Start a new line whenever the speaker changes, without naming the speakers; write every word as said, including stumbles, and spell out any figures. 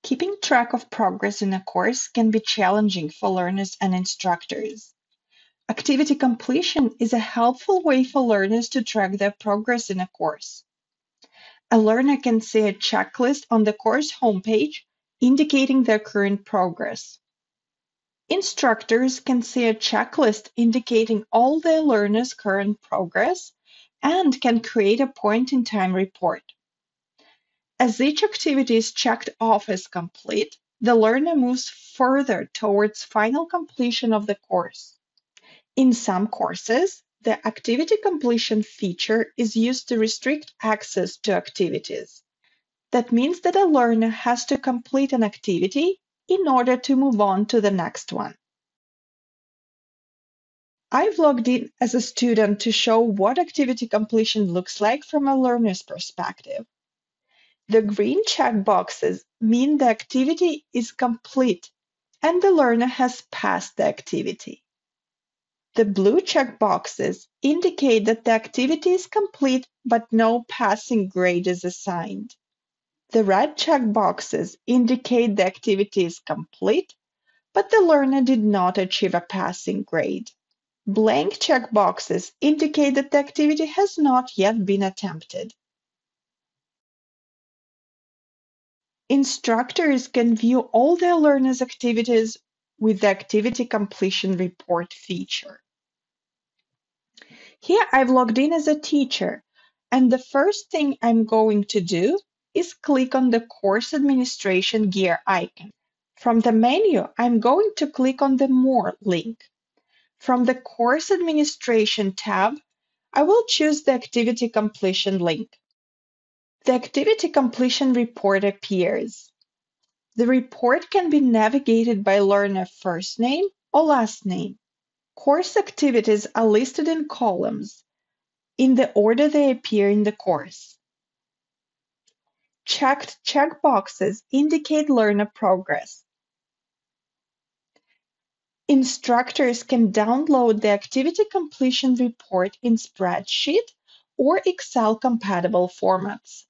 Keeping track of progress in a course can be challenging for learners and instructors. Activity completion is a helpful way for learners to track their progress in a course. A learner can see a checklist on the course homepage indicating their current progress. Instructors can see a checklist indicating all their learners' current progress and can create a point-in-time report. As each activity is checked off as complete, the learner moves further towards final completion of the course. In some courses, the activity completion feature is used to restrict access to activities. That means that a learner has to complete an activity in order to move on to the next one. I've logged in as a student to show what activity completion looks like from a learner's perspective. The green checkboxes mean the activity is complete and the learner has passed the activity. The blue checkboxes indicate that the activity is complete but no passing grade is assigned. The red checkboxes indicate the activity is complete, but the learner did not achieve a passing grade. Blank checkboxes indicate that the activity has not yet been attempted. Instructors can view all their learners' activities with the Activity Completion Report feature. Here I've logged in as a teacher, and the first thing I'm going to do is click on the Course Administration gear icon. From the menu, I'm going to click on the More link. From the Course Administration tab, I will choose the Activity Completion link. The Activity Completion Report appears. The report can be navigated by learner first name or last name. Course activities are listed in columns, in the order they appear in the course. Checked checkboxes indicate learner progress. Instructors can download the activity completion report in spreadsheet or Excel compatible formats.